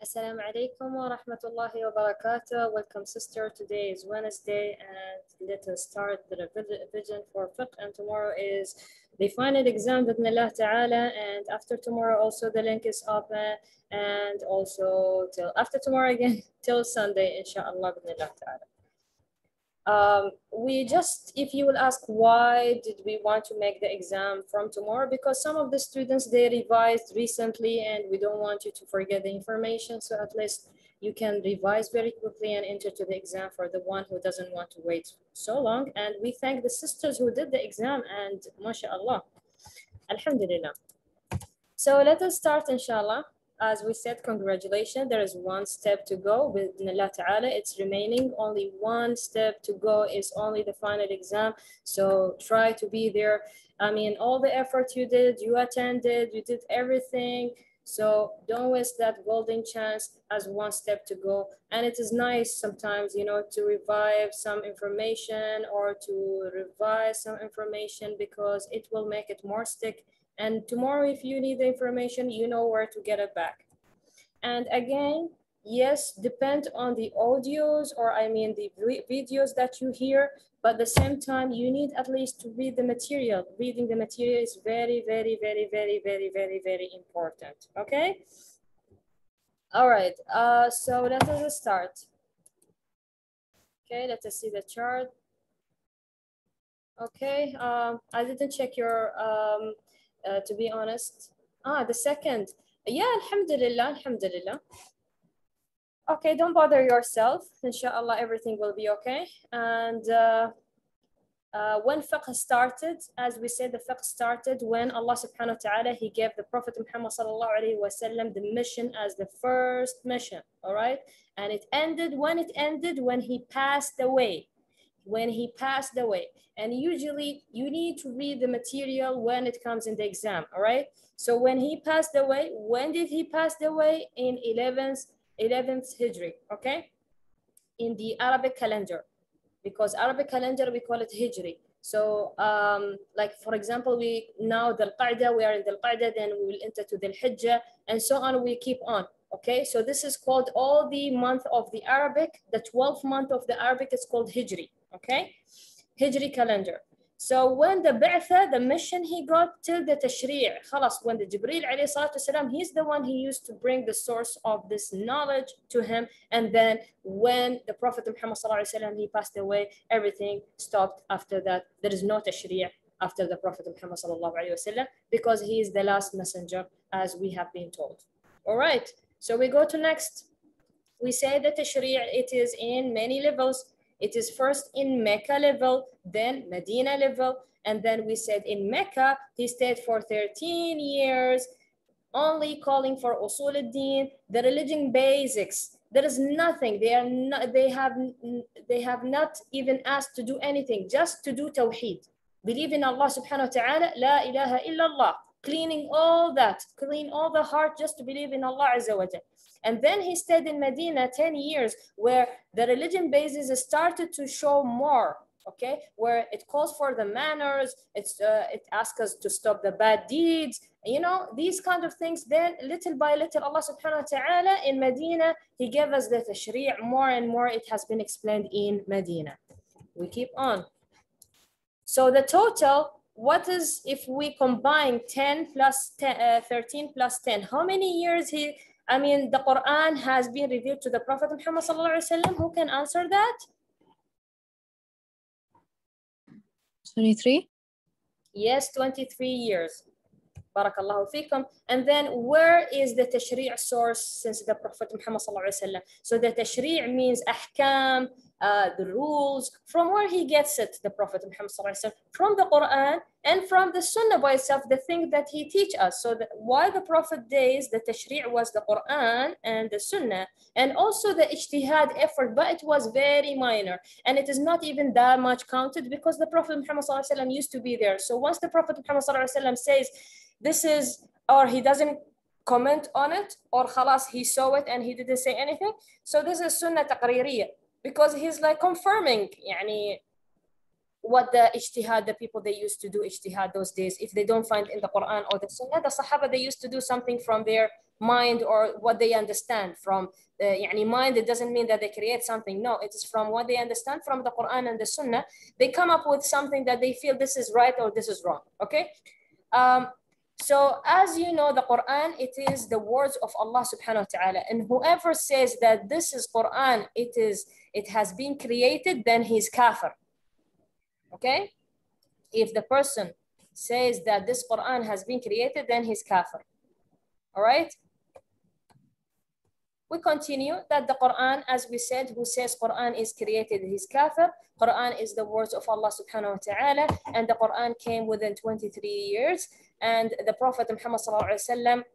Assalamu alaikum wa rahmatullahi wa barakatuh. Welcome, sister. Today is Wednesday, and let us start the revision for fiqh. And tomorrow is the final exam, bidnillah ta'ala. And after tomorrow, also the link is open. And also till after tomorrow again, till Sunday, inshallah, bidnillah ta'ala. If you will ask why did we want to make the exam from tomorrow, because some of the students, they revised recently and we don't want you to forget the information, so at least you can revise very quickly and enter to the exam for the one who doesn't want to wait so long. And we thank the sisters who did the exam, and mashallah, alhamdulillah. So let us start, inshallah. As we said, congratulations, there is one step to go with Allah Ta'ala. It's remaining only one step to go, is only the final exam. So try to be there. I mean, all the effort you did, you attended, you did everything. So don't waste that golden chance as one step to go. And it is nice sometimes, you know, to revive some information or to revise some information, because it will make it more stick. And tomorrow, if you need the information, you know where to get it back. And again, yes, depend on the audios, or I mean the videos that you hear, but at the same time, you need at least to read the material. Reading the material is very, very, very, very, very, very, very important, okay? All right, so let us start. Okay, let us see the chart. Okay, I didn't check your, to be honest. The second. Yeah, alhamdulillah, alhamdulillah. Okay, don't bother yourself. Inshallah, everything will be okay. And when fiqh started, as we said, the fiqh started when Allah subhanahu wa ta'ala, he gave the Prophet Muhammad sallallahu alayhi wa sallam the mission as the first mission, all right? And it ended when he passed away. When he passed away. And usually you need to read the material when it comes in the exam, all right? So when he passed away, when did he pass away? In 11th Hijri, okay? In the Arabic calendar, because Arabic calendar, we call it Hijri. So like for example, we are in Dhul Qa'dah, then we will enter to Dhul Hijjah, and so on, we keep on. Okay, so this is called all the month of the Arabic, the 12th month of the Arabic is called Hijri, okay? Hijri calendar. So when the Ba'tha, the mission he got till the Tashri', khalas, when the Jibreel alayhi salatu wasalam, he's the one he used to bring the source of this knowledge to him. And then when the Prophet Muhammad sallallahu alayhi wasallam, he passed away, everything stopped after that. There is no Tashri' after the Prophet Muhammad sallallahu alayhi wasallam, because he is the last messenger, as we have been told. All right, so we go to next. We say that Tashri', it is in many levels. It is first in Mecca level, then Medina level, and then we said in Mecca, he stayed for 13 years, only calling for usul al-din, the religion basics. There is nothing, they have not even asked to do anything, just to do tawheed. Believe in Allah subhanahu wa ta'ala, la ilaha illallah, clean all the heart just to believe in Allah azza wa jalla. And then he stayed in Medina 10 years, where the religion basis started to show more, okay? Where it calls for the manners, it asks us to stop the bad deeds, you know, these kind of things. Then little by little, Allah subhanahu wa ta'ala in Medina, he gave us the tashri' more and more. It has been explained in Medina. We keep on. So the total, what is, if we combine 10 plus 10, 13 plus 10, how many years the Quran has been revealed to the Prophet Muhammad sallallahu alaihi wasallam? Who can answer that? 23. Yes, 23 years. Barakallahu fikum. And then where is the tashri' source since the Prophet Muhammad sallallahu alaihi wasallam? So the tashri' means ahkam, the rules. From where he gets it, the Prophet Muhammad sallallahu alaihi wasallam? From the Quran and from the Sunnah by itself, the thing that he teach us. So while the Prophet days, the tashri' was the Quran and the Sunnah, and also the ijtihad effort, but it was very minor. And it is not even that much counted, because the Prophet Muhammad sallallahu alaihi wasallam used to be there. So once the Prophet Muhammad sallallahu alaihi wasallam says, this is, or he doesn't comment on it, or khalas, he saw it and he didn't say anything. So this is Sunnah taqririyah, because he's like confirming يعني, what the ijtihad, the people they used to do ijtihad those days, if they don't find in the Quran or the Sunnah, the Sahaba, they used to do something from their mind or what they understand from يعني mind. It doesn't mean that they create something. No, it is from what they understand from the Quran and the Sunnah. They come up with something that they feel this is right or this is wrong. Okay. So as you know, the Quran, it is the words of Allah subhanahu wa ta'ala. And whoever says that this is Quran, it has been created, then he's kafir. Okay? If the person says that this Quran has been created, then he's kafir. All right? We continue that the Quran, as we said, who says Quran is created, he's kafir. Quran is the words of Allah subhanahu wa ta'ala, and the Quran came within 23 years. And the Prophet Muhammad sallallahu alaihi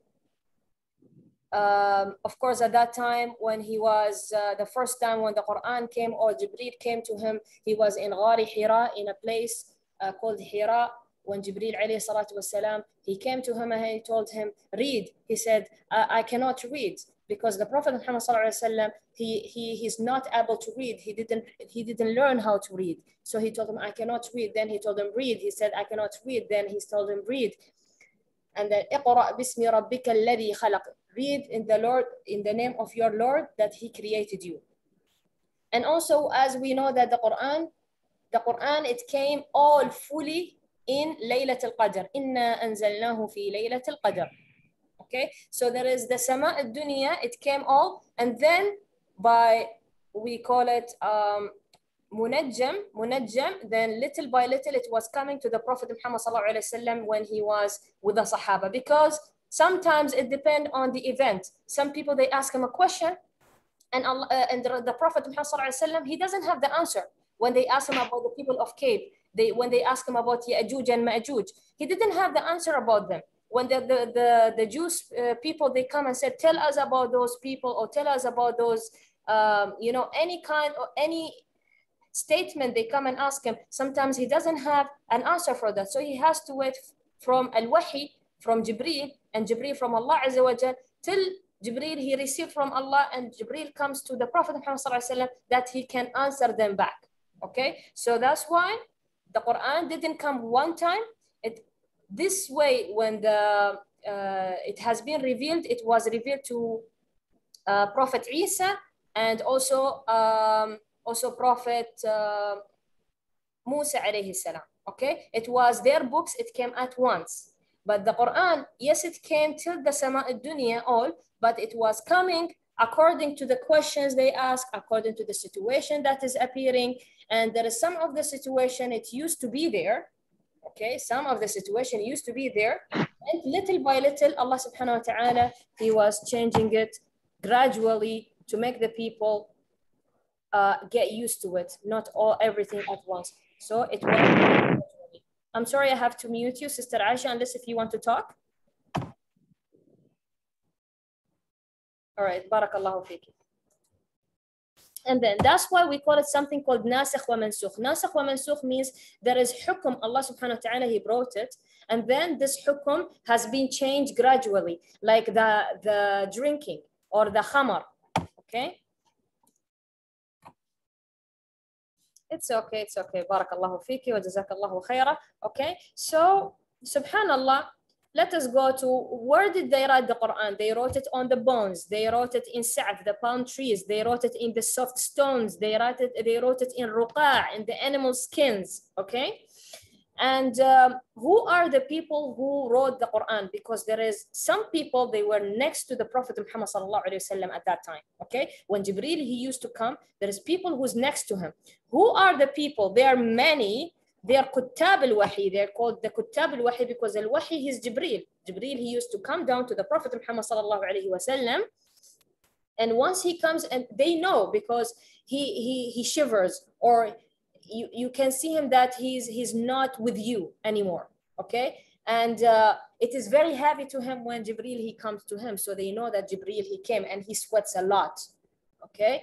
wasallam, of course, at that time, when he was the first time when the Quran came or Jibreel came to him, he was in Ghari Hira, in a place called Hira. When Jibreel alayhi salatu wasalam, he came to him and he told him, read. He said, I cannot read, because the Prophet Muhammad sallallahu alaihi wasallam, he's not able to read. He didn't learn how to read. So he told him, I cannot read. Then he told him, read. He said, I cannot read. Then he told him, read. And then اقرأ باسم ربك الذي خلق. Read in the name of your Lord that he created you. And also, as we know that the Quran, it came all fully in Laylat al-Qadr. إِنَّا أَنزَلْنَاهُ فِي Laylat al-Qadr. Okay, so there is the Sama al-Dunya, it came all, and then we call it munajjam, then little by little it was coming to the Prophet Muhammad sallallahu alaihi wasallam when he was with the Sahaba, because sometimes it depends on the event. Some people, they ask him a question, and the Prophet Muhammad sallallahu alaihi wasallam, he doesn't have the answer. When they ask him about the people of Cape, when they ask him about Ya'juj and Ma'juj, he didn't have the answer about them. When the Jews people, they come and said, tell us about those people, or tell us about those, any kind or any statement, they come and ask him. Sometimes he doesn't have an answer for that. So he has to wait from al-Wahi, from Jibreel, and Jibreel from Allah Azza wa Jal, till Jibreel, he received from Allah, and Jibreel comes to the Prophet Muhammad sallallahu alaihi wasallam that he can answer them back. Okay, so that's why the Quran didn't come one time. This way, when it has been revealed, it was revealed to Prophet Isa, and also Prophet Musa alayhi salam. Okay, it was their books, it came at once. But the Quran, yes, it came till the Sama al-Dunya all, but it was coming according to the questions they ask, according to the situation that is appearing. And there is some of the situation, it used to be there. Okay, some of the situation used to be there. And little by little, Allah subhanahu wa ta'ala, he was changing it gradually to make the people get used to it, not everything at once. So it was gradually. I'm sorry, I have to mute you, Sister Aisha, unless if you want to talk. All right, barakallahu fiki. And then that's why we call it something called nasikh wa mansukh. Nasikh wa mansukh means there is hukum, Allah subhanahu wa ta'ala, he brought it, and then this hukum has been changed gradually, like the drinking or the khamar. Okay, it's okay, it's okay. Barakallahu fiki wa jazakallahu khaira. Okay, so subhanallah, let us go to where did they write the Quran? They wrote it on the bones. They wrote it in sa'f, the palm trees. They wrote it in the soft stones. They wrote it in ruqa', in the animal skins. Okay, and who are the people who wrote the Quran? Because there is some people, they were next to the Prophet Muhammad sallallahu alaihi wasallam at that time. Okay, when Jibreel, he used to come, there is people who's next to him. Who are the people? There are many. They are Kuttab al-Wahi. They're called the Kuttab al-Wahi because al-Wahi is Jibreel. Jibreel, he used to come down to the Prophet Muhammad sallallahu alaihi wasallam, and once he comes, and they know because he shivers, or you can see him that he's not with you anymore. Okay, and it is very heavy to him when Jibreel, he comes to him, so they know that Jibreel, he came, and he sweats a lot. Okay,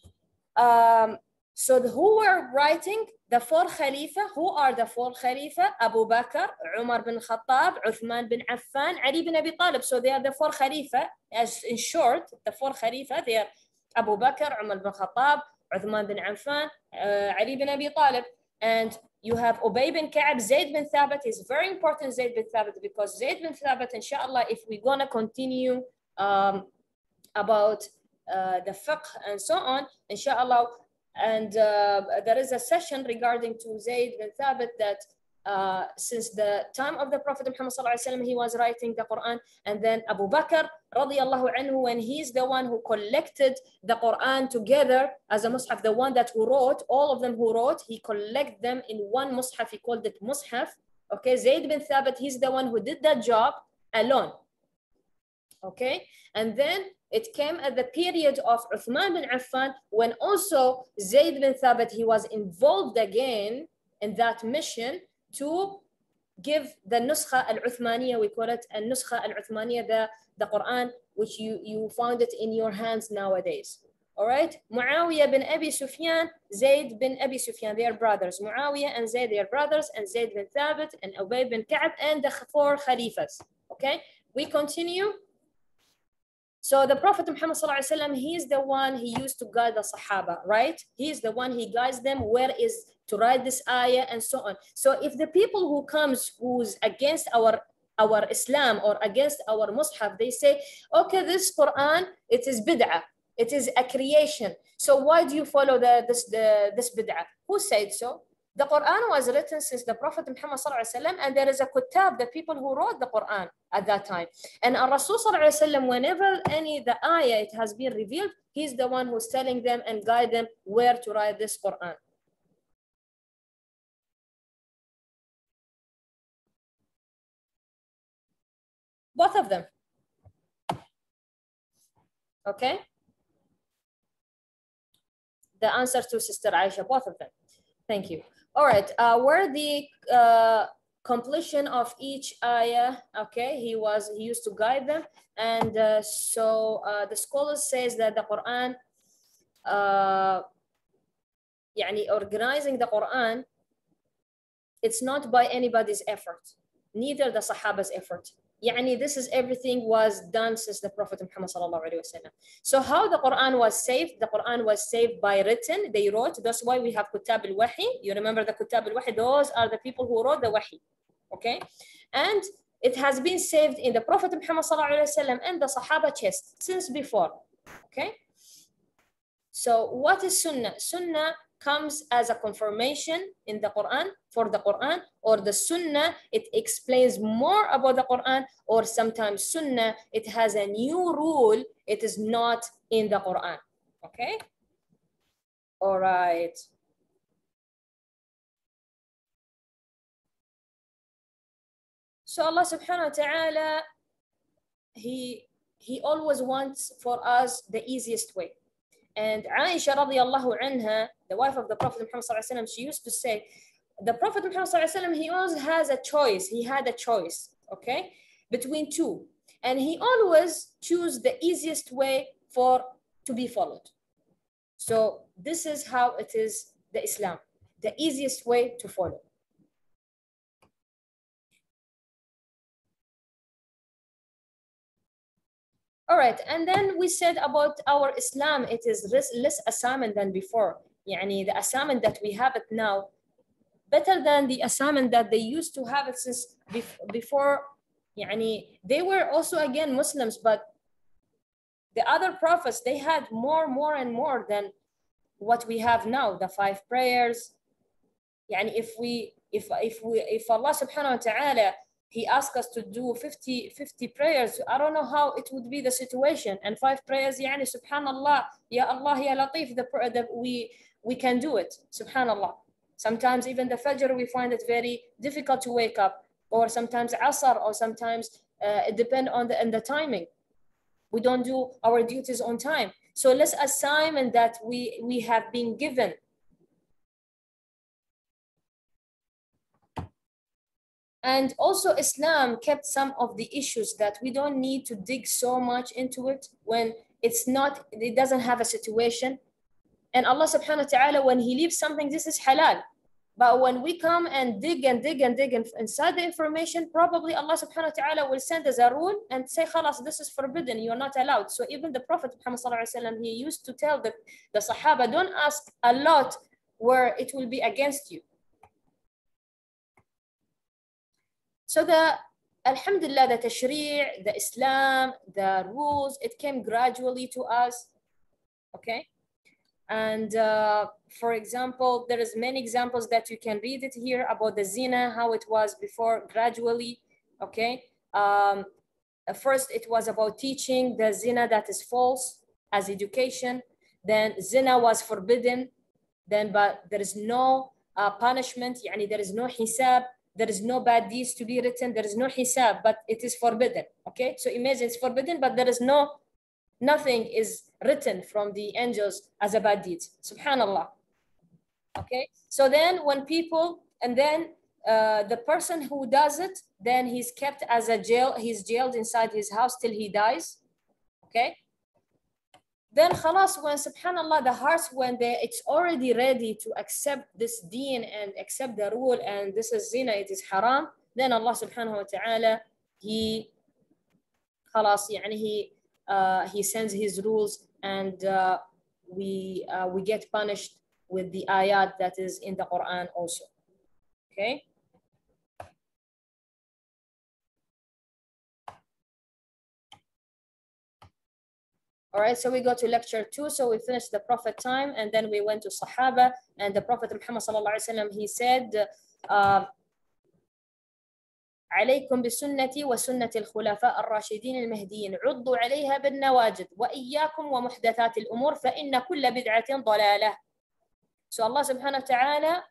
so who were writing? The four Khalifa. Who are the four Khalifa? Abu Bakr, Umar bin Khattab, Uthman bin Affan, Ali bin Abi Talib. So they are the four Khalifa. As in short, the four Khalifa, they are Abu Bakr, Umar bin Khattab, Uthman bin Affan, Ali bin Abi Talib. And you have Ubay bin Ka'ab, Zayd bin Thabit. Is very important, Zayd bin Thabit, because Zayd bin Thabit, inshallah, if we're gonna continue about the fiqh and so on, inshallah. And there is a session regarding to Zayd bin Thabit that since the time of the Prophet Muhammad sallallahu alaihi wasallam, he was writing the Quran, and then Abu Bakr radiyallahu anhu, when he's the one who collected the Quran together as a mushaf, the one that who wrote, all of them who wrote, he collected them in one mushaf, he called it mushaf. Okay, Zayd bin Thabit, he's the one who did that job alone. Okay, and then it came at the period of Uthman bin Affan, when also Zayd bin Thabit, he was involved again in that mission to give the Nuskha al-Uthmaniyya, we call it al-Nuskha al-Uthmaniyya, the Quran, which you found it in your hands nowadays. All right, Muawiyah bin Abi Sufyan, Zayd bin Abi Sufyan, they are brothers. Muawiyah and Zayd, they are brothers, and Zayd bin Thabit and Ubay bin Ka'b, and the 4 Khalifas. Okay, we continue. So the Prophet Muhammad sallallahu alaihi wasallam, he is the one he used to guide the Sahaba, right? He is the one, he guides them where is to write this ayah and so on. So if the people who comes, who's against our Islam or against our Mus'haf, they say, okay, this Quran, it is bid'ah, it is a creation. So why do you follow this bid'ah? Who said so? The Quran was written since the Prophet Muhammad sallallahu alaihi wasallam, and there is a kutab, the people who wrote the Quran at that time. And Rasul sallallahu alaihi wasallam, whenever the ayah it has been revealed, he's the one who's telling them and guide them where to write this Quran. Both of them. Okay. The answer to Sister Aisha, both of them. Thank you. All right, where the completion of each ayah, okay, he used to guide them. And so the scholars says that the Quran, organizing the Quran, it's not by anybody's effort, neither the Sahaba's effort. This is everything was done since the Prophet Muhammad sallallahu alaihi wasallam. So how the Quran was saved? The Quran was saved by written. They wrote. That's why we have Kutab al-Wahi. You remember the Kutab al-Wahi? Those are the people who wrote the Wahi. Okay, and it has been saved in the Prophet Muhammad sallallahu alaihi wasallam and the Sahaba chest since before. Okay. So what is Sunnah? Sunnah comes as a confirmation in the Quran for the Quran, or the Sunnah, it explains more about the Quran, or sometimes Sunnah, it has a new rule, it is not in the Quran. Okay? All right. So Allah subhanahu wa ta'ala, he always wants for us the easiest way. And Aisha radiallahu anha, the wife of the Prophet Muhammad sallallahu alaihi wasallam, she used to say, the Prophet Muhammad sallallahu alaihi wasallam, he always has a choice. He had a choice, okay, between two, and he always choose the easiest way to be followed. So this is how it is, the Islam, the easiest way to follow. All right, and then we said about our Islam, it is less assignment than before. The assignment that we have it now, better than the assignment that they used to have it since before. They were also again Muslims, but the other prophets, they had more and more than what we have now, the 5 prayers. If Allah subhanahu wa ta'ala, he asked us to do 50 prayers, I don't know how it would be the situation. And 5 prayers, subhanallah, ya Allah, ya Latif, we can do it, subhanallah. Sometimes even the Fajr, we find it very difficult to wake up, or sometimes Asr, or sometimes it depends on the timing. We don't do our duties on time. So let's assignment that we have been given. And also Islam kept some of the issues that we don't need to dig so much into it when it doesn't have a situation. And Allah subhanahu wa ta'ala, when he leaves something, this is halal. But when we come and dig inside the information, probably Allah subhanahu wa ta'ala will send us a rule and say, khalas, this is forbidden, you're not allowed. So even the Prophet Muhammad sallallahu alaihi wasallam, he used to tell the Sahaba, don't ask a lot where it will be against you. So Alhamdulillah, the tashri', the Islam, the rules, it came gradually to us, okay? And for example, there is many examples that you can read it here about the zina, how it was before gradually, okay? First, it was about teaching the zina that is false as education. Then zina was forbidden. Then, but there is no punishment, yani there is no hisab. There is no bad deeds to be written. There is no hisab, but it is forbidden, okay? So imagine it's forbidden, but there is nothing is written from the angels as a bad deed. Subhanallah. Okay. So then when people, and then the person who does it, then he's kept as a jail, he's jailed inside his house till he dies. Okay. Then khalas, when subhanallah, the hearts, when it's already ready to accept this deen and accept the rule, and this is zina, it is haram, then Allah subhanahu wa ta'ala, he khalas, يعني he sends his rules, and we get punished with the ayat that is in the Quran also. Okay. All right, so we go to lecture 2. So we finished the Prophet time, and then we went to Sahaba, and the Prophet Muhammad sallallahu alaihi wasallam, he said, عليكم بسنتي وسنة الخلفاء الراشدين المهديين عضوا عليها بالنواجذ وإياكم ومحدثات الأمور فإن كل بدعة ضلالة. So Allah subhanahu wa ta'ala,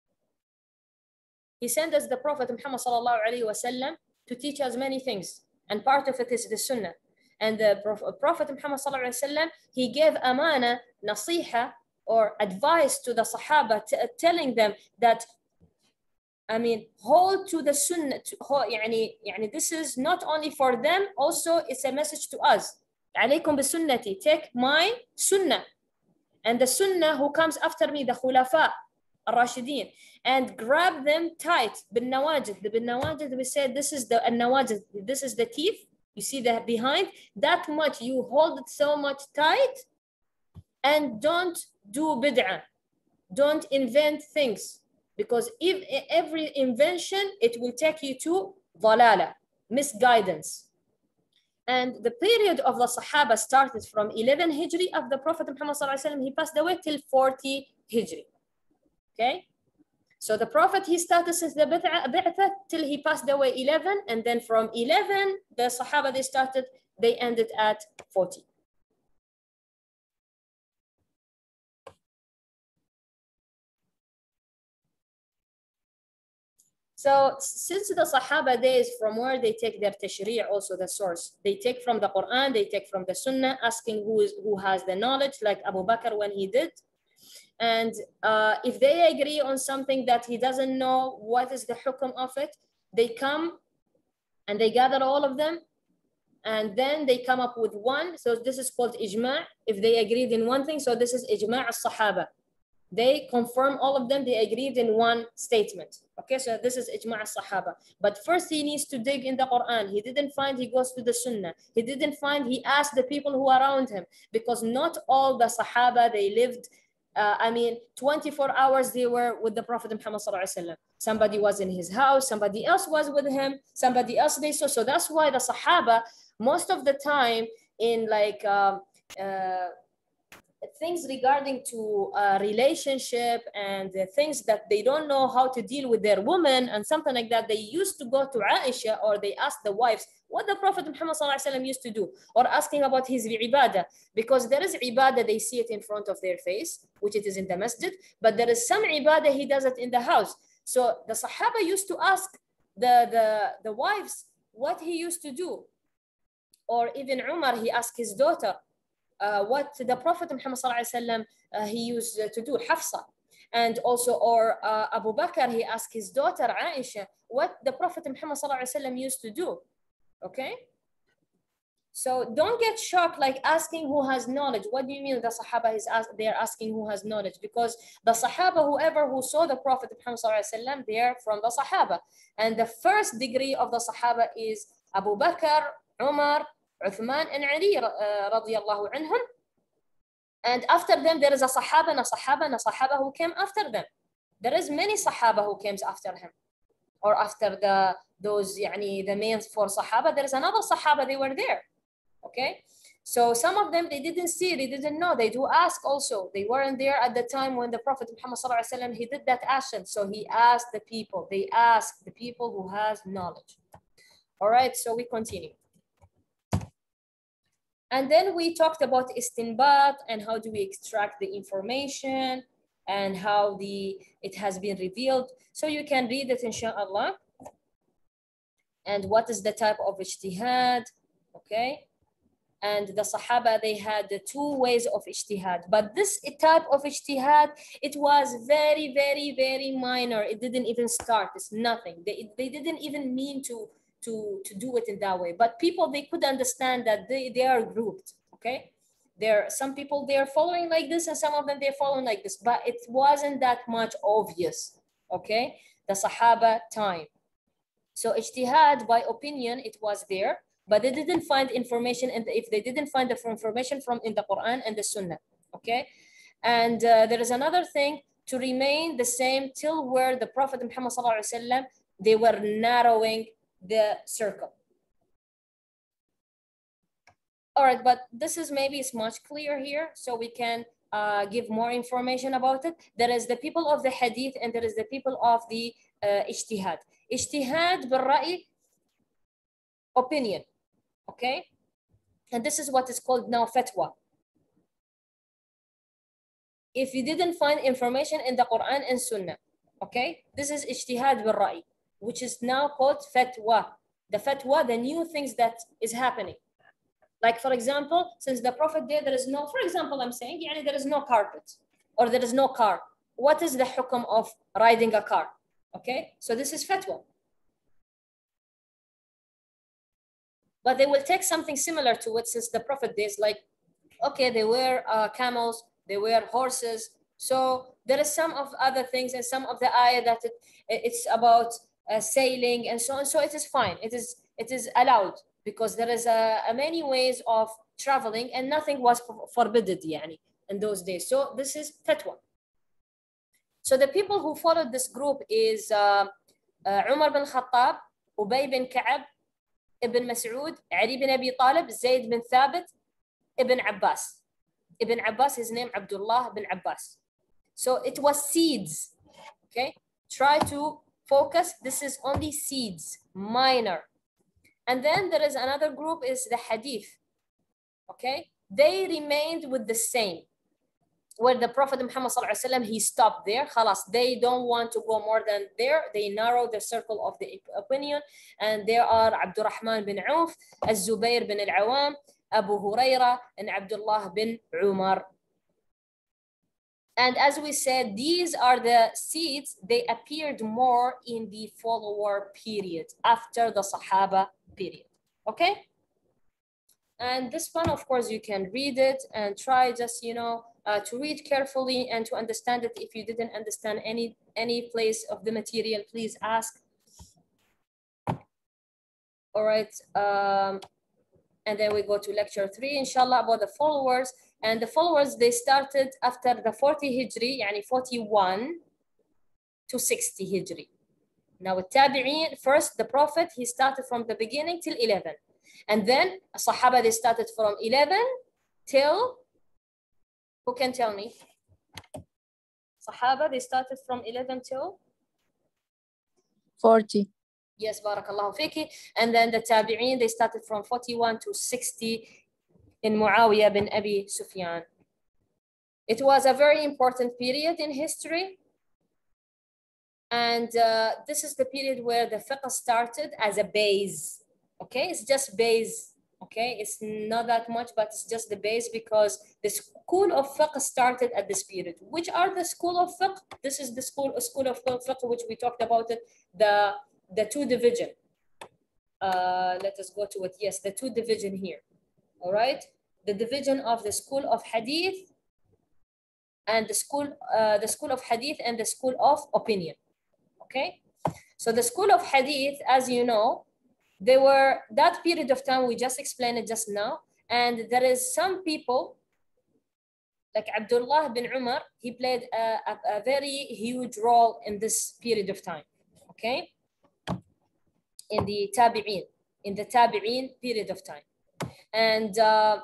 he sent us the Prophet Muhammad sallallahu alaihi wasallam to teach us many things, and part of it is the sunnah. And the Prophet Muhammad sallallahu alaihi wasallam, he gave amana, nasiha, or advice to the Sahaba, telling them that, I mean, hold to the sunnah. يعني this is not only for them, also it's a message to us. عليكم بسنتي, take my sunnah. And the sunnah who comes after me, the khulafa, al-rashidin, and grab them tight. بالنواجذ. The بالنواجذ, we said this is the النواجذ, this is the teeth. You see that behind? That much, you hold it so much tight, and don't do bid'ah. Don't invent things. Because if every invention, it will take you to dhalala, misguidance. And the period of the Sahaba started from 11 Hijri of the Prophet Muhammad sallallahu alaihi wasallam. He passed away till 40 Hijri. Okay? So the Prophet, he started since the bi'tha till he passed away 11. And then from 11, the Sahaba, they ended at 40. So since the Sahaba days, from where they take their tashri', also the source, they take from the Quran, they take from the Sunnah, asking who has the knowledge, like Abu Bakr when he did. And if they agree on something that he doesn't know what is the hukum of it, they come and they gather all of them, and then they come up with one. So this is called ijma'. If they agreed in one thing, so this is ijma' al-Sahaba. They confirm all of them, they agreed in one statement. Okay, so this is ijma' al-Sahaba. But first he needs to dig in the Quran. He didn't find, he goes to the Sunnah. He didn't find, he asked the people who are around him. Because not all the Sahaba, they lived, 24 hours they were with the Prophet Muhammad sallallahu alaihi wasallam. Somebody was in his house, somebody else was with him, somebody else they saw. So that's why the Sahaba, most of the time in things regarding to relationship and things that they don't know how to deal with their woman and something like that, they used to go to Aisha, or they asked the wives what the Prophet Muhammad sallallahu alaihi wasallam used to do, or asking about his ibadah, because there is ibadah, they see it in front of their face, which it is in the masjid, but there is some ibadah he does it in the house. So the Sahaba used to ask the wives what he used to do, or even Umar, he asked his daughter what the Prophet Muhammad sallallahu alaihi wasallam he used to do, Hafsa. And also, or Abu Bakr, he asked his daughter Aisha what the Prophet Muhammad sallallahu alaihi wasallam used to do. Okay, so don't get shocked like asking who has knowledge. What do you mean the Sahaba they're asking who has knowledge? Because the Sahaba, whoever who saw the Prophet Muhammad sallallahu alaihi wasallam, they're from the Sahaba, and the first degree of the Sahaba is Abu Bakr, Umar, Uthman, and Ali radiyallahu anhum. And after them there is a Sahaba who came after them. There is many Sahaba who came after him. or after those the main four Sahaba, there is another Sahaba, they were there. Okay, so some of them, they didn't see, they didn't know, they do ask also. They weren't there at the time when the Prophet Muhammad ﷺ, he did that action. So he asked the people, they asked the people who has knowledge. All right, so we continue. And then we talked about istinbat and how do we extract the information and how it has been revealed. So you can read it inshallah. And what is the type of ijtihad, okay? And the Sahaba, they had the two ways of ijtihad. But this type of ijtihad, it was very, very, very minor. It didn't even start, it's nothing. They didn't even mean to do it in that way. But people, they could understand that they are grouped, okay? Some people, they are following like this, and some of them, they're following like this. But it wasn't that much obvious, okay? The Sahaba time. So ijtihad by opinion, it was there. But they didn't find information, and if they didn't find the information in the Quran and the Sunnah, okay? And there is another thing, to remain the same till where the Prophet Muhammad ﷺ, they were narrowing the circle. All right, but this is maybe it's much clearer here, so we can give more information about it. There is the people of the Hadith, and there is the people of the ijtihad. Ijtihad bil ra'i, opinion. Okay, and this is what is called now fatwa. If you didn't find information in the Quran and Sunnah, okay, this is ijtihad bil ra'i, which is now called fatwa. The fatwa, the new things that is happening. Like for example, since the Prophet there is no, for example, I'm saying, there is no carpet or there is no car. What is the hukm of riding a car? Okay, so this is fatwa. But they will take something similar to it since the Prophet days, like, okay, they wear camels, they wear horses. So there is some of other things and some of the ayah that it's about sailing and so on. So it is fine. It is allowed because there is many ways of traveling and nothing was forbidden in those days. So this is fatwa. So the people who followed this group is Umar bin Khattab, Ubay bin Ka'ab, Ibn Mas'ud, Ali bin Abi Talib, Zayd bin Thabit, Ibn Abbas. Ibn Abbas, his name Abdullah bin Abbas. So it was seeds, okay? Try to focus, this is only seeds, minor. And then there is another group is the Hadith, okay? They remained with the same. Where the Prophet Muhammad ﷺ, he stopped there. Khalas, they don't want to go more than there. They narrow the circle of the opinion. And there are Abdurrahman bin Auf, Az-Zubayr bin Al-Awam, Abu Huraira, and Abdullah bin Umar. And as we said, these are the seeds. They appeared more in the follower period, after the Sahaba period. Okay? And this one, of course, you can read it and try just, to read carefully and to understand it. If you didn't understand any place of the material, please ask. All right. And then we go to lecture 3, inshallah, about the followers. And the followers, they started after the 40 Hijri, 41 to 60 Hijri. Now, Tabi'een, first, the Prophet, he started from the beginning till 11. And then Sahaba, they started from 11 till, who can tell me? Sahaba, they started from 11 till? 40. Yes, barakallahu fiki. And then the Tabi'een, they started from 41 to 60 in Muawiyah bin Abi Sufyan. It was a very important period in history. And this is the period where the fiqh started as a base. Okay, it's just base. Okay, it's not that much, but it's just the base because the school of fiqh started at this period. Which are the school of fiqh? This is the school of fiqh which we talked about it. The two division. Let us go to it. Yes, the two division here. All right, the division of the school of hadith and the school of hadith and the school of opinion. Okay, so the school of hadith, as you know, they were that period of time, we just explained it just now, and there is some people like Abdullah bin Umar, he played a very huge role in this period of time. Okay, in the tabi'in period of time. And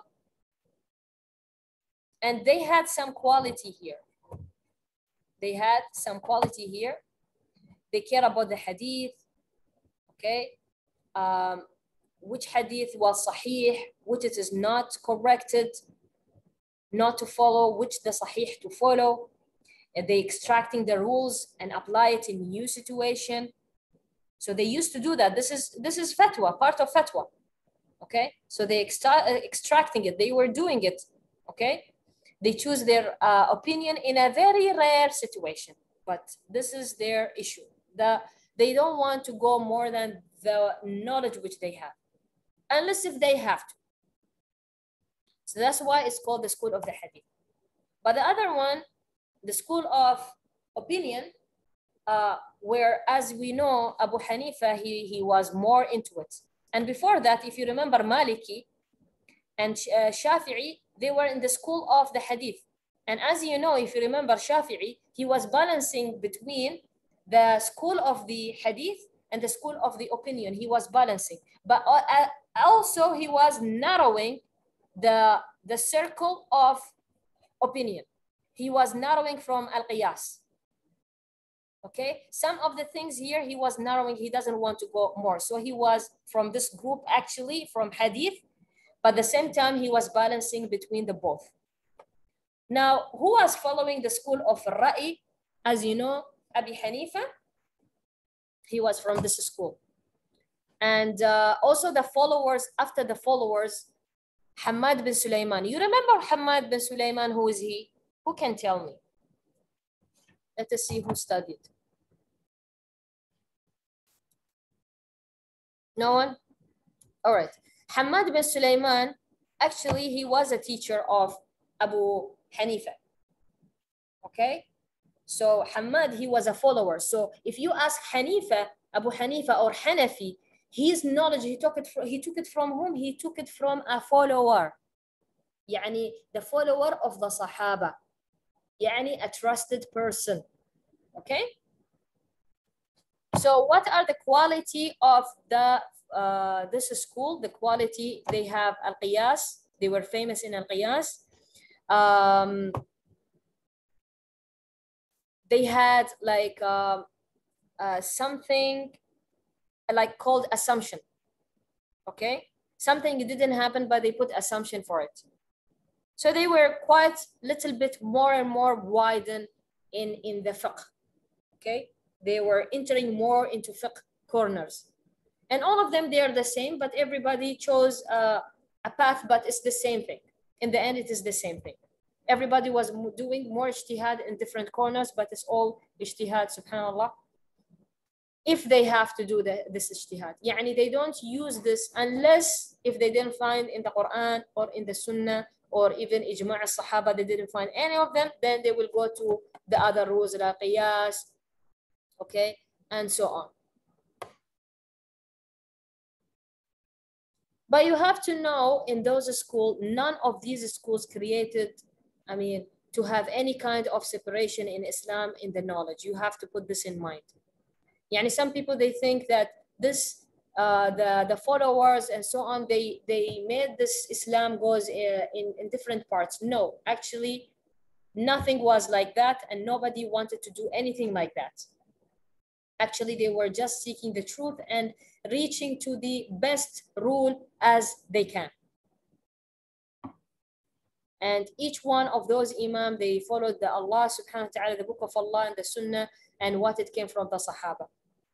they had some quality here. They had some quality here. They care about the hadith, okay? Which hadith was sahih, which it is not corrected, not to follow, which the sahih to follow. And they extracting the rules and apply it in new situation. So they used to do that. This is fatwa, part of fatwa, okay? So they extracting it. They were doing it, okay? They choose their opinion in a very rare situation, but this is their issue. They don't want to go more than the knowledge which they have, unless if they have to. So that's why it's called the school of the hadith. But the other one, the school of opinion, where, as we know, Abu Hanifa, he was more into it. And before that, if you remember, Maliki and Shafi'i, they were in the school of the hadith. And as you know, if you remember Shafi'i, he was balancing between the school of the hadith and the school of the opinion. He was balancing, but also he was narrowing the circle of opinion. He was narrowing from al-qiyas. Okay, some of the things here he was narrowing, he doesn't want to go more. So he was from this group, actually from hadith, but at the same time he was balancing between the both. Now, who was following the school of Ra'i? As you know, Abi Hanifa, he was from this school. And also the followers, after the followers, Hamad bin Sulaiman. You remember Hamad bin Sulaiman? Who is he? Who can tell me? Let us see who studied. No one? All right. Hamad bin Sulaiman, actually, he was a teacher of Abu Hanifa. Okay? So Hamad, he was a follower. So if you ask Hanifa, Abu Hanifa or Hanafi, his knowledge, he took it from whom? He took it from a follower. يعني the follower of the Sahaba. يعني a trusted person. Okay? So what are the quality of this school? The quality, they have al-qiyas. They were famous in al-qiyas. They had like something like called assumption. Okay? Something didn't happen, but they put assumption for it. So they were quite little bit more and more widened in the fiqh. Okay? They were entering more into fiqh corners. And all of them, they are the same, but everybody chose a path, but it's the same thing. In the end, it is the same thing. Everybody was doing more ijtihad in different corners, but it's all ijtihad, subhanAllah. If they have to do this ijtihad. يعني they don't use this unless if they didn't find in the Quran or in the Sunnah or even ijma' al-Sahaba, they didn't find any of them, then they will go to the other rules, la qiyas, okay, and so on. But you have to know, in those schools, none of these schools created, to have any kind of separation in Islam in the knowledge. You have to put this in mind. Yani some people, they think that this, the followers and so on, they made this Islam goes in different parts. No, actually, nothing was like that, and nobody wanted to do anything like that. Actually, they were just seeking the truth and reaching to the best rule as they can. And each one of those imam, they followed the Allah subhanahu wa ta'ala, the book of Allah and the Sunnah, and what it came from the Sahaba.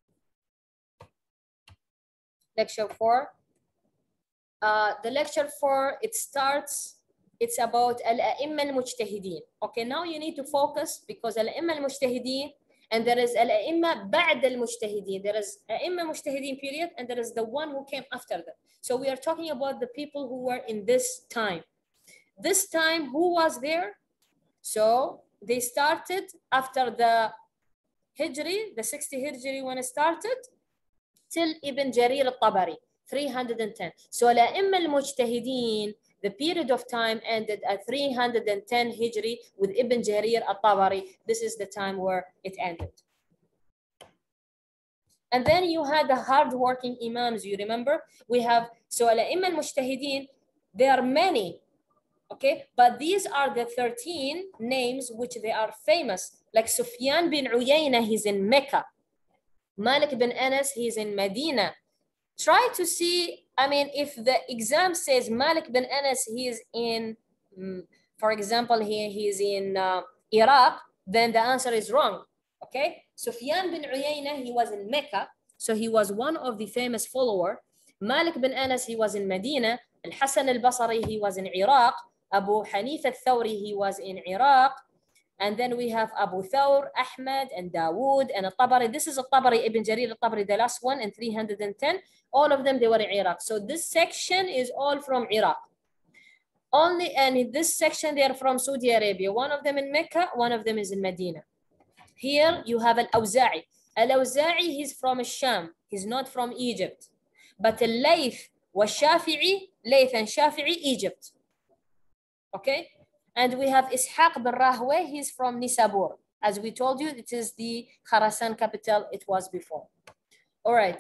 Lecture 4. The lecture 4, it's about al-a'imma al-mujtahideen. Okay, now you need to focus, because al-a'imma al-mujtahideen, and there is al-a'imma ba'd al-mujtahideen. There is a'imma mujtahideen period, and there is the one who came after them. So we are talking about the people who were in this time. This time, who was there? So they started after the Hijri, the 60 Hijri when it started, till Ibn Jarir al-Tabari, 310. So al-a'imma al-mujtahideen, the period of time ended at 310 Hijri with Ibn Jarir al-Tabari. This is the time where it ended. And then you had the hard-working imams, you remember? We have, so al-a'imma al-mujtahideen, there are many, okay? But these are the 13 names which they are famous. Like Sufyan bin Uyayna, he's in Mecca. Malik bin Anas, he's in Medina. Try to see, I mean, if the exam says Malik bin Anas, he is in, for example, he's in Iraq, then the answer is wrong, okay? Sufyan bin Uyayna, he was in Mecca, so he was one of the famous follower. Malik bin Anas, he was in Medina. Al-Hasan al-Basri, he was in Iraq. Abu Hanif al-Thawri, he was in Iraq. And then we have Abu Thawr, Ahmad, and Dawood, and Al-Tabari. This is Al-Tabari, Ibn Jarir Al-Tabari, the last one in 310. All of them, they were in Iraq. So this section is all from Iraq. Only, and in this section, they are from Saudi Arabia. One of them in Mecca, one of them is in Medina. Here you have Al-Awza'i. Al-Awza'i, he's from Sham. He's not from Egypt. But Al-Layth was Shafi'i, Layth and Shafi'i, Egypt. Okay? And we have Ishaq bin Rahway, he's from Nisabur. As we told you, it is the Khurasan capital it was before. All right.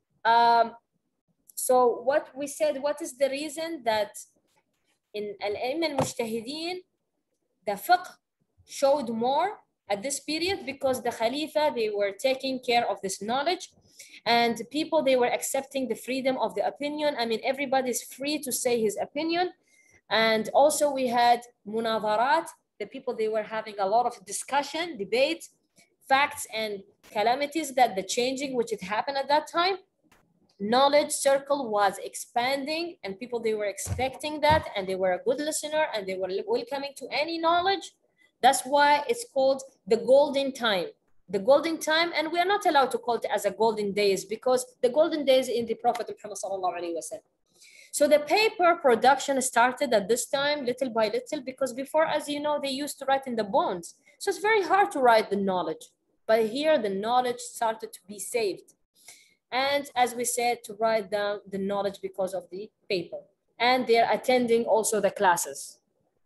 So what we said, what is the reason that in Al-A'imma al-Mujtahideen, the fiqh showed more at this period? Because the Khalifa, they were taking care of this knowledge, and people, they were accepting the freedom of the opinion. I mean, everybody is free to say his opinion. And also we had munadharat, the people, they were having a lot of discussion, debate, facts and calamities that the changing which had happened at that time. Knowledge circle was expanding, and people, they were expecting that, and they were a good listener, and they were welcoming to any knowledge. That's why it's called the golden time. The golden time, and we are not allowed to call it as a golden days, because the golden days in the Prophet Muhammad sallallahu alaihi wasallam. So the paper production started at this time, little by little, because before, as you know, they used to write in the bones. So it's very hard to write the knowledge. But here the knowledge started to be saved. And as we said, to write down the knowledge because of the paper. And they're attending also the classes.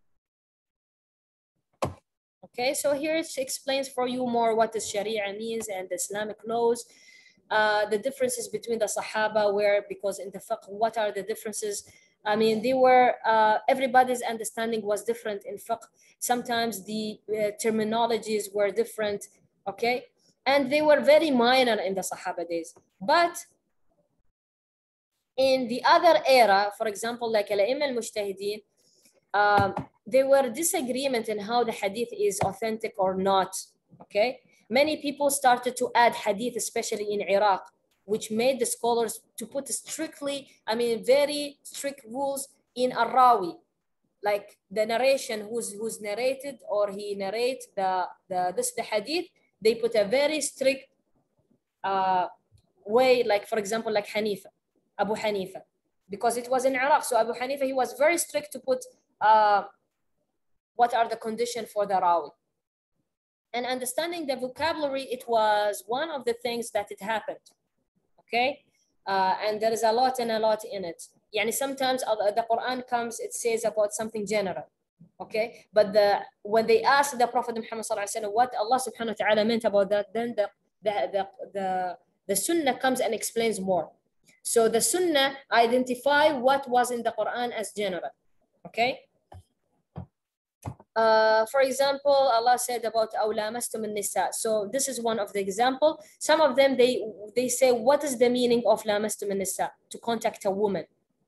Okay, so here it explains for you more what the Sharia means and the Islamic laws. The differences between the Sahaba were, because in the fiqh, what are the differences? I mean, they were, everybody's understanding was different in fiqh. Sometimes the terminologies were different, okay? And they were very minor in the Sahaba days. But in the other era, for example, like Al-A'imma al-Mujtahideen, there were disagreement in how the hadith is authentic or not, okay? Many people started to add hadith, especially in Iraq, which made the scholars to put strictly, I mean, very strict rules in Ar-Rawi, like the narration who's narrated, or he narrates the hadith, they put a very strict way, like for example, like Hanifa, Abu Hanifa, because it was in Iraq. So Abu Hanifa, he was very strict to put what are the conditions for the Rawi. And understanding the vocabulary, it was one of the things that it happened, okay? And there is a lot and a lot in it. Yani sometimes the Quran comes, it says about something general, okay? But when they asked the Prophet Muhammad sallallahu alaihi wasallam what Allah subhanahu wa ta'ala meant about that, then the Sunnah comes and explains more. So the Sunnah identify what was in the Quran as general, okay? For example, Allah said about أَوْ لَامَسْتُمُ النِّسَاء. So this is one of the example. Some of them, they say, what is the meaning of لَامَسْتُمُ النِّسَاء? To contact a woman.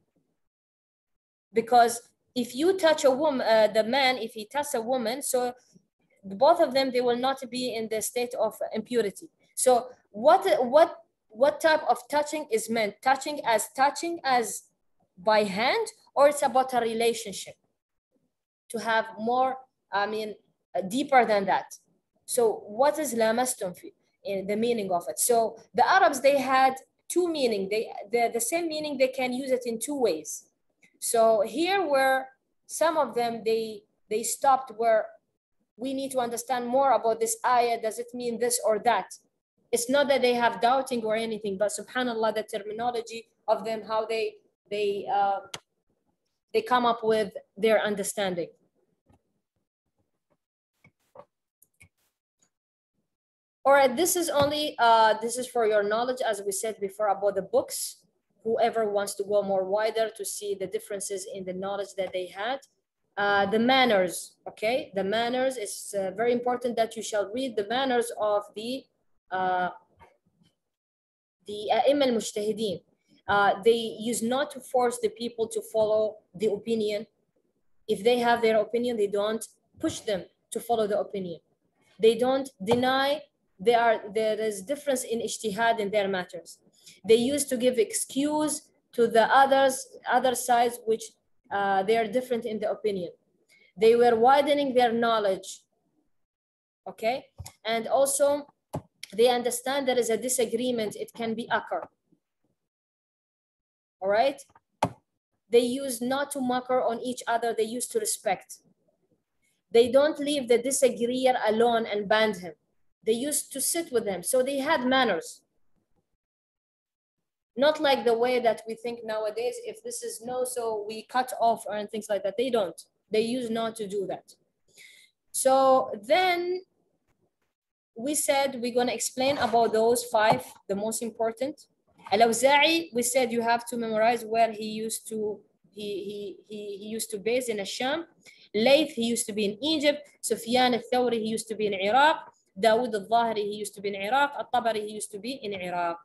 Because if you touch a woman, the man, if he touches a woman, so both of them, they will not be in the state of impurity. So what type of touching is meant? Touching as by hand, or it's about a relationship? To have more, I mean, deeper than that. So what is lamastum in the meaning of it? So the Arabs, they had two meaning. The same meaning, they can use it in two ways. So here where some of them, they stopped, where we need to understand more about this ayah. Does it mean this or that? It's not that they have doubting or anything, but subhanAllah, the terminology of them, how they come up with their understanding. All right, this is only, this is for your knowledge, as we said before about the books. Whoever wants to go more wider to see the differences in the knowledge that they had. The manners, okay? The manners is very important that you shall read the manners of the A'imma al-Mujtahideen. They use not to force the people to follow the opinion. If they have their opinion, they don't push them to follow the opinion. They don't deny there is difference in ijtihad in their matters. They used to give excuse to the other sides which they are different in the opinion. They were widening their knowledge, okay? And also they understand there is a disagreement, it can be occur. All right? They use not to mucker on each other, they used to respect. They don't leave the disagreeer alone and ban him. They used to sit with him. So they had manners. Not like the way that we think nowadays, if this is no, so we cut off and things like that. They don't. They use not to do that. So then we said we're going to explain about those 5, the most important. Al-Awza'i, we said you have to memorize where he used to base in Asham. Layth, he used to be in Egypt. Sufyan al-Thawri, he used to be in Iraq. Dawood al-Zahri, he used to be in Iraq. Al-Tabari, he used to be in Iraq.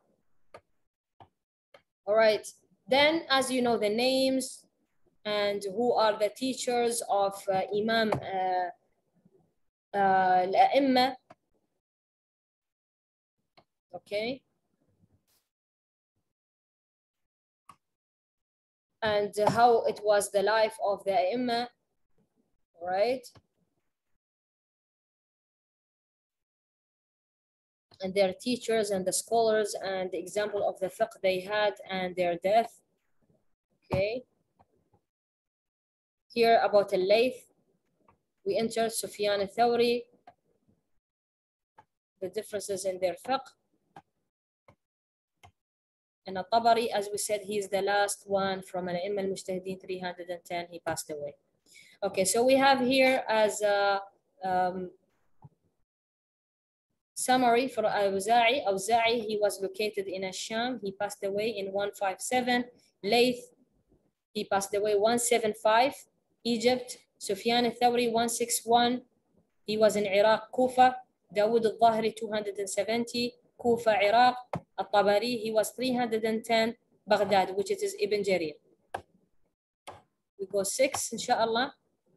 All right. Then, as you know, the names and who are the teachers of Imam al-A'imma. Okay. And how it was the life of the A'imma. All right. And their teachers and the scholars and the example of the fiqh they had and their death. Okay. Here about al-Layth, we enter Sufyan al-Thawri, the differences in their fiqh. And al-Tabari, as we said, he is the last one from al-Imam al-Mujtahideen 310, he passed away. Okay, so we have here as a summary for Al-Awza'i. Awza'i, he was located in Asham. He passed away in 157. Layth, he passed away 175. Egypt. Sufyan al-Thawri 161. He was in Iraq, Kufa. Dawood al-Zahri 270. Kufa, Iraq. Al-Tabari, he was 310. Baghdad, which is Ibn Jarir. We go 6, inshallah.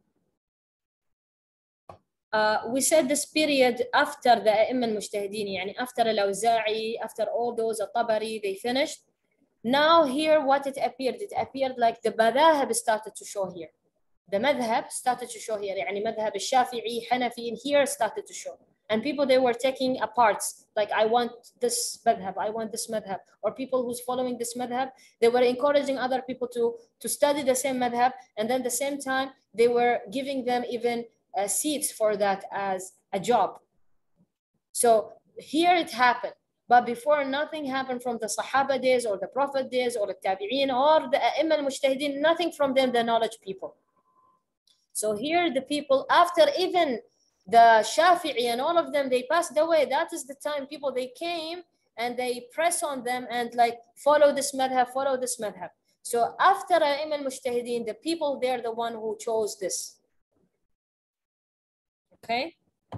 We said this period after the A'imma al-Mujtahideen, yani after Al-Awza'i, after all those, Al-Tabari, they finished. Now here what it appeared like the madhahib started to show here. The madhab started to show here, يعني madhab al-Shafi'i, Hanafi, and here started to show. And people, they were taking apart, like I want this madhab, I want this madhab. Or people who's following this madhab, they were encouraging other people to study the same madhab, and then at the same time, they were giving them even seats for that as a job. So here it happened. But before, nothing happened from the Sahaba days or the Prophet days or the Tabi'een or the A'imma al-Mujtahideen, nothing from them, the knowledge people. So here the people, after even the Shafi'i and all of them, they passed away. That is the time people, they came and they press on them and like, follow this madhab, follow this madhab. So after A'imma al-Mujtahideen, the people, they're the one who chose this. Okay.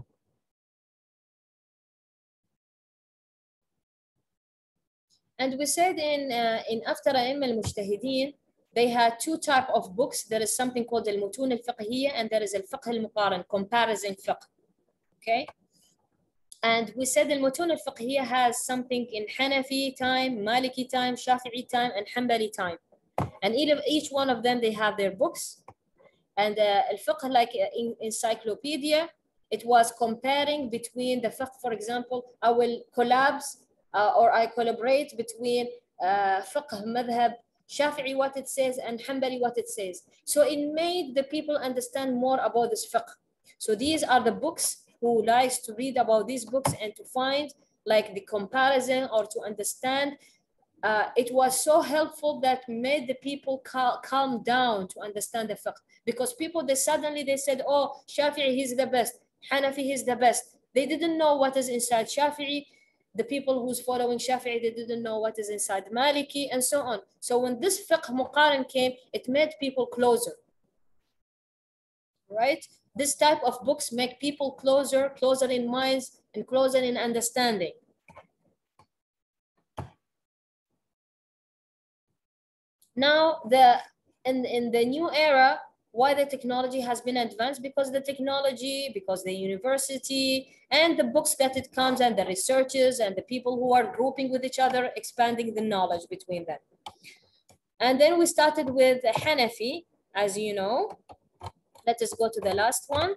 And we said in after A'imma al-Mujtahideen, they had 2 types of books. There is something called al-Mutun al-Fiqhiyya and there is al-Fiqh al-Muqaran, comparison fiqh. Okay. And we said al-Mutun al-Fiqhiyya has something in Hanafi time, Maliki time, Shafi'i time, and Hanbali time. And each one of them, they have their books. And al-Fiqh, like in encyclopedia, it was comparing between the fiqh, for example, I will collapse or I collaborate between fiqh madhab Shafi'i what it says and Hanbali what it says. So it made the people understand more about this fiqh. So these are the books who likes to read about these books and to find like the comparison or to understand. It was so helpful that made the people calm down to understand the fiqh. Because people, they said, oh, Shafi'i, he's the best. Hanafi, he's the best. They didn't know what is inside Shafi'i. The people who's following Shafi'i, they didn't know what is inside Maliki, and so on. So when this fiqh muqaran came, it made people closer, right? This type of books make people closer in minds and closer in understanding. Now, in the new era, why the technology has been advanced? Because the technology, because the university, and the books that it comes, and the researchers, and the people who are grouping with each other, expanding the knowledge between them. And then we started with Hanafi, as you know. Let us go to the last one.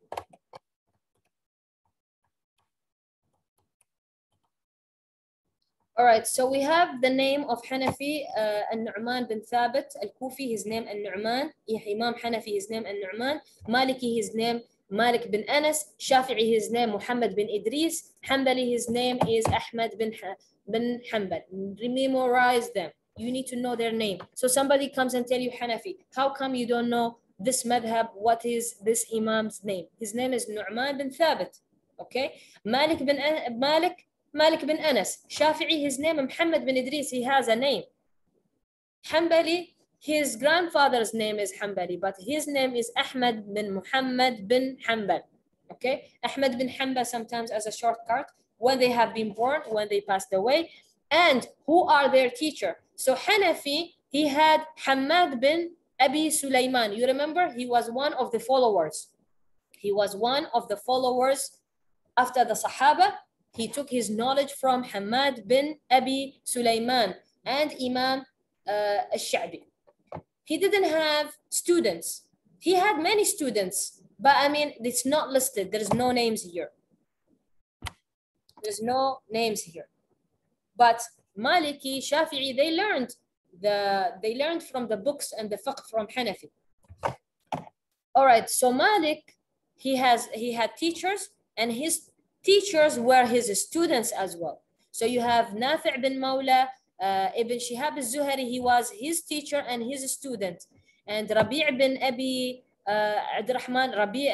All right, so we have the name of Hanafi, Al-Nu'man bin Thabit, Al-Kufi, his name Al-Nu'man. Imam Hanafi, his name Al-Nu'man. Maliki, his name Malik bin Anas. Shafi'i, his name Muhammad bin Idris. Hanbali, his name is Ahmad bin Hanbal. Memorize them. You need to know their name. So somebody comes and tell you Hanafi. How come you don't know this madhab? What is this Imam's name? His name is Nu'man bin Thabit. Okay, Malik bin Anas. Shafi'i, his name Muhammad bin Idris, he has a name. Hanbali, his grandfather's name is Hanbali, but his name is Ahmad bin Muhammad bin Hanbal. Okay, Ahmad bin Hanbal sometimes as a shortcut when they have been born, when they passed away. And who are their teacher? So Hanafi, he had Hamad bin Abi Sulaiman. You remember, he was one of the followers. He was one of the followers after the Sahaba. He took his knowledge from Hamad bin Abi Sulaiman and Imam al-Sha'bi. He didn't have students. He had many students, but I mean, it's not listed. There's no names here. There's no names here. But Maliki, Shafi'i, they learned from the books and the fiqh from Hanafi. All right, so Malik, he had teachers, and his teachers were his students as well. So you have Nafi' bin Mawla, Ibn Shihab al-Zuhri, he was his teacher and his student. And Rabi' bin Abi Abdurrahman,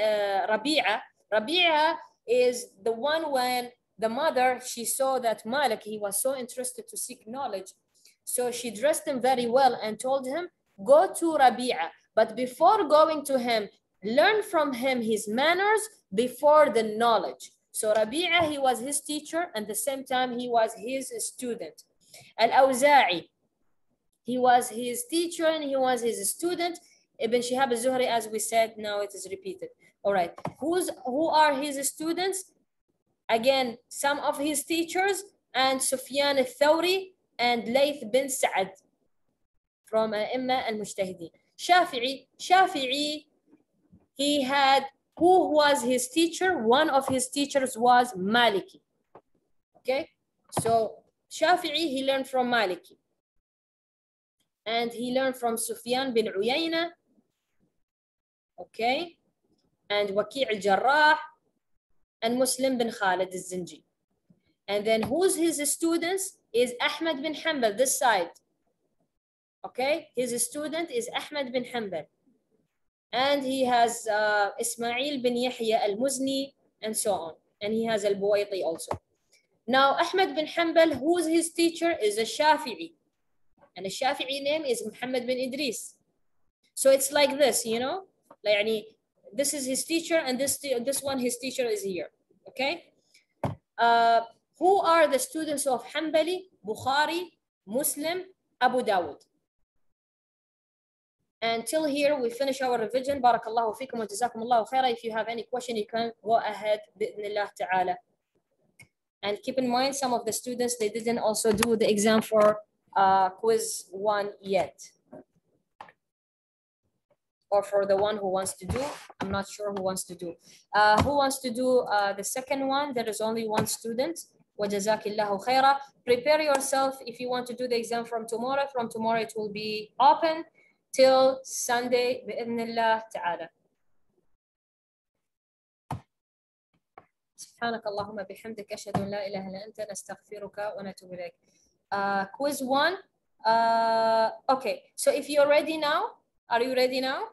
Rabi'a is the one when the mother, she saw that Malik, he was so interested to seek knowledge. So she dressed him very well and told him, go to Rabi'a. But before going to him, learn from him his manners before the knowledge. So Rabi'a, he was his teacher, and at the same time, he was his student. Al-Awza'i, he was his teacher and he was his student. Ibn Shihab al-Zuhri, as we said, now it is repeated. All right, who are his students? Again, some of his teachers, and Sufyan al-Thawri and Layth bin Sa'ad from Imma al-Mujtahideen. Shafi'i, he had, who was his teacher? One of his teachers was Maliki. Okay, so Shafi'i, he learned from Maliki. And he learned from Sufyan bin Uyayna. Okay, and Waki' al-Jarrah, and Muslim bin Khalid al-Zinji. And then who's his students is Ahmad bin Hanbal, this side. Okay, his student is Ahmad bin Hanbal. And he has Ismail bin Yahya al-Muzni, and so on. And he has al-Buwaiti also. Now, Ahmad bin Hanbal, who's his teacher, is a Shafi'i. And the Shafi'i name is Muhammad bin Idris. So it's like this, you know? Like, this is his teacher, and this one, his teacher is here. Okay? Who are the students of Hanbali, Bukhari, Muslim, Abu Dawud? Until here, we finish our revision. Barakallahu fikum wa jazakumullahu khaira. If you have any question, you can go ahead, bi'idhnillah ta'ala. And keep in mind, some of the students, they didn't also do the exam for quiz 1 yet. Or for the one who wants to do, I'm not sure who wants to do. Who wants to do the second one? There is only one student. وَجَزَاكِلَّهُ خَيْرًا. Prepare yourself if you want to do the exam from tomorrow. From tomorrow, it will be open till Sunday, بإذن ta'ala. سبحانك اللهم بحمدك أشهد أن لا إله إلا أنت نستغفرك ونتوب إليك. Quiz 1. Okay, so if you're ready now, are you ready now?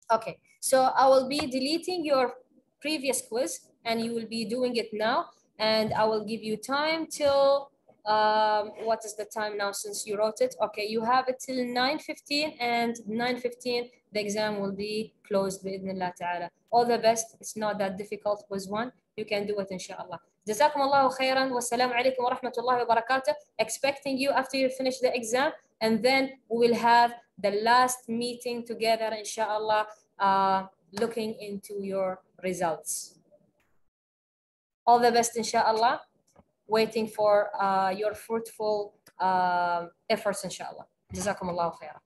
Okay, so I will be deleting your previous quiz and you will be doing it now. And I will give you time till, what is the time now since you wrote it? Okay, you have it till 9:15, and 9:15, the exam will be closed بإذن ta'ala. All the best. It's not that difficult quiz one. You can do it inshallah. جزاكم الله خيرا والسلام عليكم ورحمة الله وبركاته. Expecting you after you finish the exam, and then we will have the last meeting together inshallah, looking into your results. All the best inshallah. Waiting for your fruitful efforts inshallah. جزاكم الله خيرا.